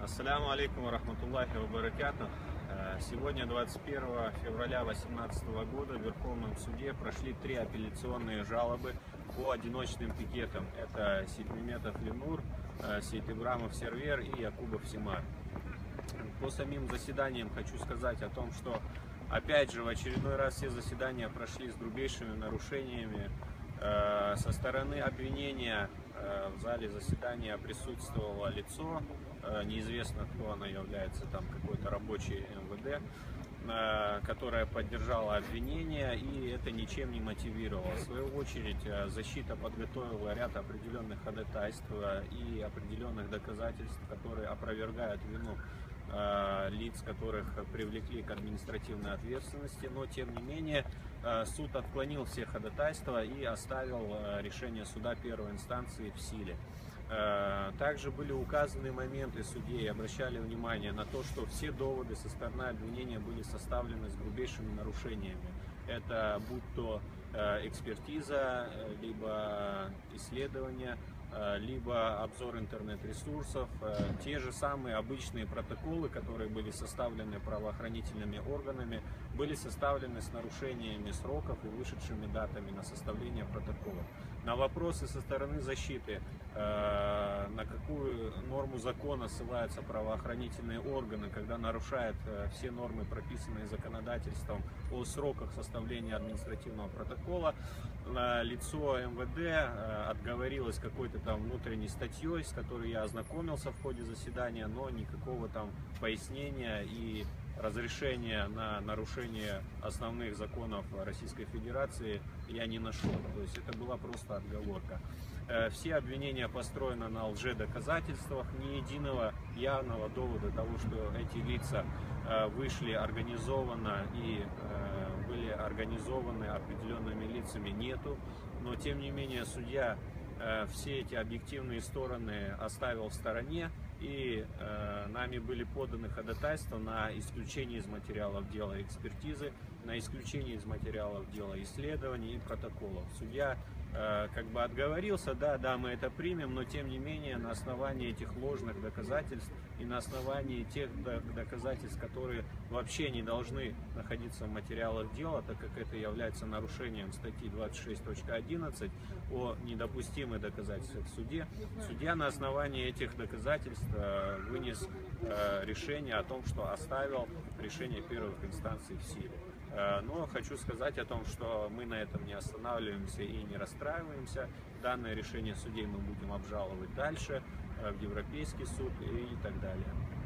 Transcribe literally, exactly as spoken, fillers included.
Ассаляму алейкум ва рахматуллахи ва баракатух. Сегодня, двадцать первого февраля две тысячи восемнадцатого года, в Верховном суде прошли три апелляционные жалобы по одиночным пикетам. Это Сейтмеметов Ленур, Сейт-Ибрамов Сервер и Якубов Симар. По самим заседаниям хочу сказать о том, что опять же в очередной раз все заседания прошли с грубейшими нарушениями. Со стороны обвинения в зале заседания присутствовало лицо, неизвестно кто оно является, там какой-то рабочий эм вэ дэ, которая поддержала обвинение, и это ничем не мотивировало. В свою очередь защита подготовила ряд определенных ходатайств и определенных доказательств, которые опровергают вину лиц, которых привлекли к административной ответственности, но тем не менее суд отклонил все ходатайства и оставил решение суда первой инстанции в силе. Также были указаны моменты судей, обращали внимание на то, что все доводы со стороны обвинения были составлены с грубейшими нарушениями. Это будь то экспертиза, либо исследование, либо обзор интернет-ресурсов, те же самые обычные протоколы, которые были составлены правоохранительными органами, были составлены с нарушениями сроков и вышедшими датами на составление протоколов. На вопросы со стороны защиты, на какую норму закона ссылаются правоохранительные органы, когда нарушают все нормы, прописанные законодательством о сроках составления административного протокола, лицо эм вэ дэ отговорилось какой-то там внутренней статьей, с которой я ознакомился в ходе заседания, но никакого там пояснения и разрешения на нарушение основных законов Российской Федерации я не нашел. То есть это была просто отговорка. Все обвинения построены на лжедоказательствах, ни единого явного довода того, что эти лица вышли организованно и были организованы определенными лицами, нету. Но тем не менее судья все эти объективные стороны оставил в стороне, и э, нами были поданы ходатайства на исключение из материалов дела экспертизы, на исключение из материалов дела исследований и протоколов. Судья э, как бы отговорился, да, да, мы это примем, но тем не менее на основании этих ложных доказательств и на основании тех доказательств, которые вообще не должны находиться в материалах дела, так как это является нарушением статьи двадцать шесть точка одиннадцать о недопустимых доказательствах в суде, судья на основании этих доказательств вынес решение о том, что оставил решение первых инстанций в силе. Но хочу сказать о том, что мы на этом не останавливаемся и не расстраиваемся. Данное решение судей мы будем обжаловать дальше в Европейский суд и так далее.